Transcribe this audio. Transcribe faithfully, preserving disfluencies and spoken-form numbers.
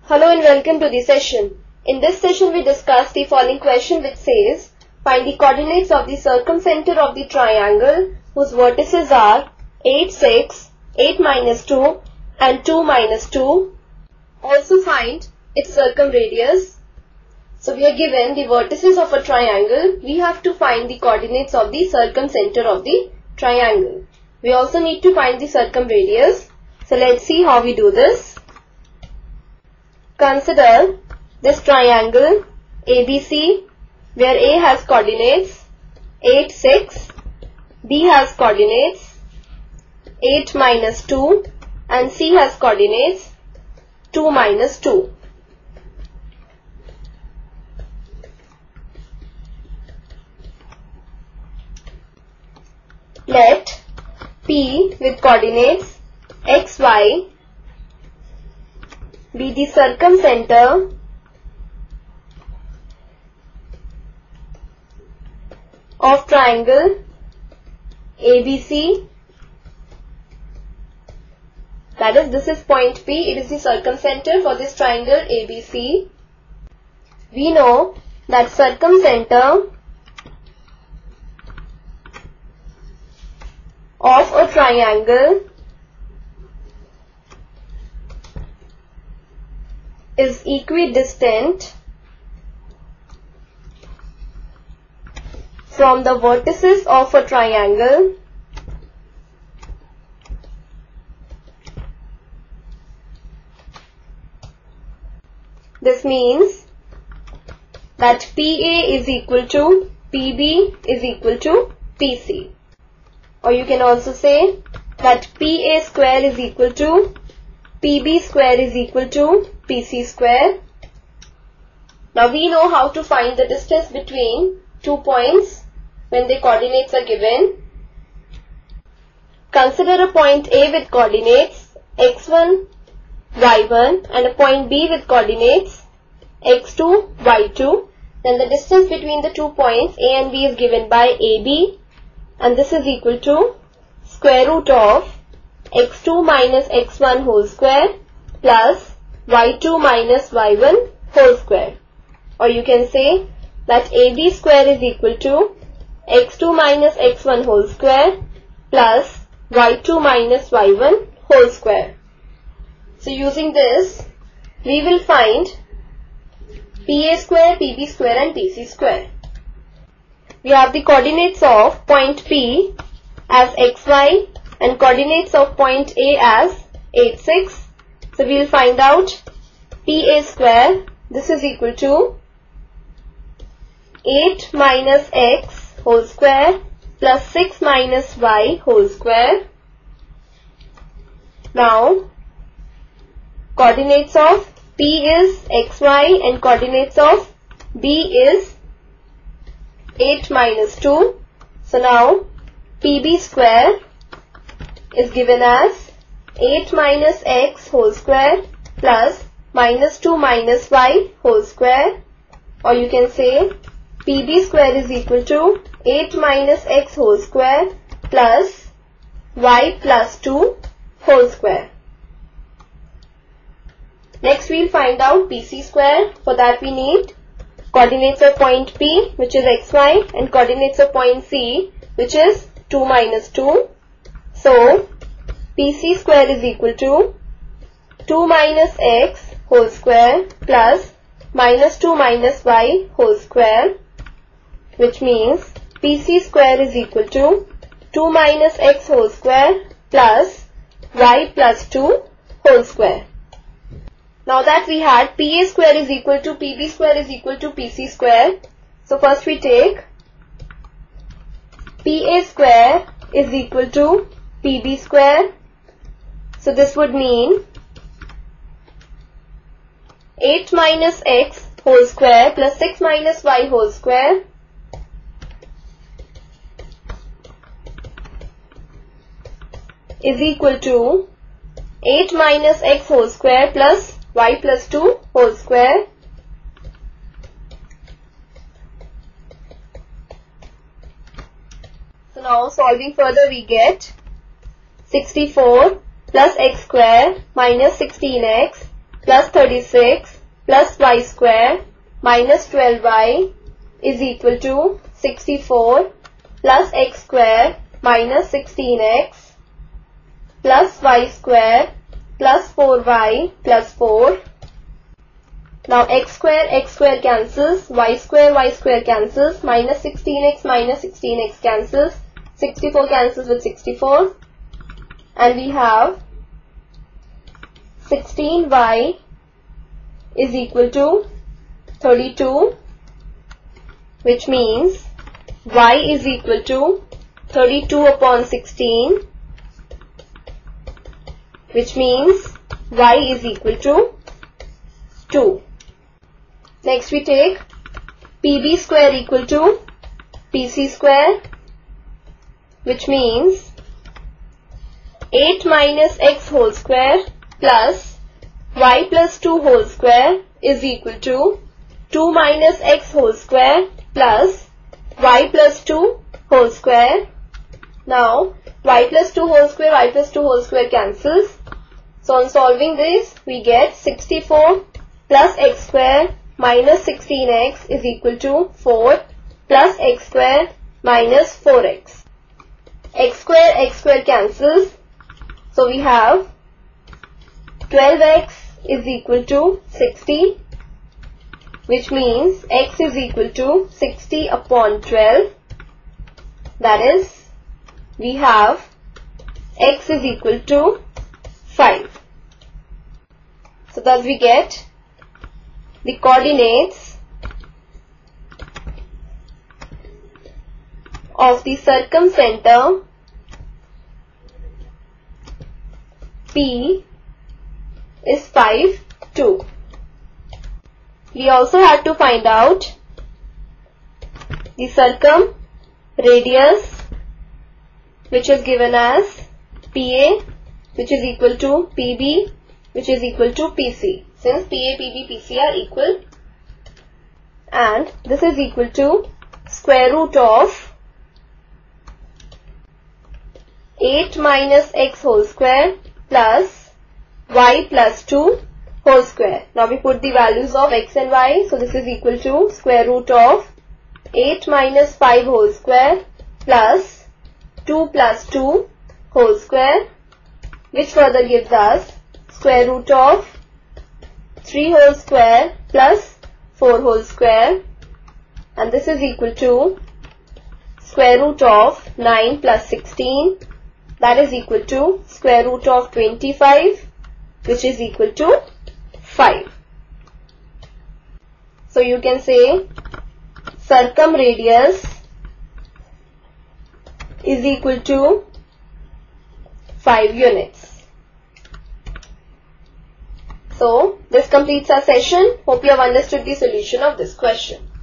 Hello and welcome to the session. In this session we discuss the following question which says, find the coordinates of the circumcenter of the triangle whose vertices are eight, six, eight minus two and two minus two. Also find its circumradius. So we are given the vertices of a triangle. We have to find the coordinates of the circumcenter of the triangle. We also need to find the circumradius. So let's see how we do this. Consider this triangle A B C where A has coordinates eight, six, B has coordinates eight minus two and C has coordinates two minus two. Let P with coordinates x, y be the circumcenter of triangle A B C. That is, this is point P. It is the circumcenter for this triangle A B C. We know that circumcenter of a triangle is equidistant from the vertices of a triangle This means that P A is equal to P B is equal to P C. Or you can also say that P A square is equal to P B square is equal to P C square. Now we know how to find the distance between two points when the coordinates are given. Consider a point A with coordinates x one, y one and a point B with coordinates x two, y two. Then the distance between the two points A and B is given by A B, and this is equal to square root of x two minus x one whole square plus y two minus y one whole square. Or you can say that A B square is equal to x two minus x one whole square plus y two minus y one whole square. So using this, we will find P A square, P B square and P C square. We have the coordinates of point P as xy and coordinates of point A as eight, six. So we will find out P A square. This is equal to eight minus x whole square plus six minus y whole square. Now coordinates of P is xy and coordinates of B is eight minus two. So now P B square is given as eight minus x whole square plus minus two minus y whole square. Or you can say P B square is equal to eight minus x whole square plus y plus two whole square. Next we will find out P C square. For that we need coordinates of point P which is xy and coordinates of point C which is two minus two. So P C square is equal to two minus x whole square plus minus two minus y whole square, which means P C square is equal to two minus x whole square plus y plus two whole square. Now that we had P A square is equal to P B square is equal to P C square. So first we take P A square is equal to P B square. So this would mean eight minus x whole square plus six minus y whole square is equal to eight minus x whole square plus y plus two whole square. So now solving further we get sixty-four plus x square minus sixteen x plus thirty-six plus y square minus twelve y is equal to sixty-four plus x square minus sixteen x plus y square plus four y plus four. Now x square x square cancels, y square y square cancels, minus sixteen x minus sixteen x cancels, sixty-four cancels with sixty-four, and we have sixteen y is equal to thirty-two, which means y is equal to thirty-two upon sixteen, which means y is equal to two. Next we take P B square equal to P C square, which means eight minus x whole square plus y plus two whole square is equal to two minus x whole square plus y plus two whole square. Now y plus two whole square, y plus two whole square cancels. So on solving this, we get sixty-four plus x square minus sixteen x is equal to four plus x square minus four x. X square x square cancels. So we have twelve x is equal to sixty, which means x is equal to sixty upon twelve. That is, we have x is equal to five. So thus we get the coordinates of the circumcenter P is five, two. We also had to find out the circumradius, which is given as P A, which is equal to P B, which is equal to P C. Since P A, P B, P C are equal, and this is equal to square root of eight minus x whole square plus y plus two whole square. Now we put the values of x and y, so this is equal to square root of eight minus five whole square plus two plus two whole square, which further gives us square root of three whole square plus four whole square, and this is equal to square root of nine plus sixteen, that is equal to square root of twenty-five, which is equal to five. So you can say circumradius is equal to five units. So this completes our session. Hope you have understood the solution of this question.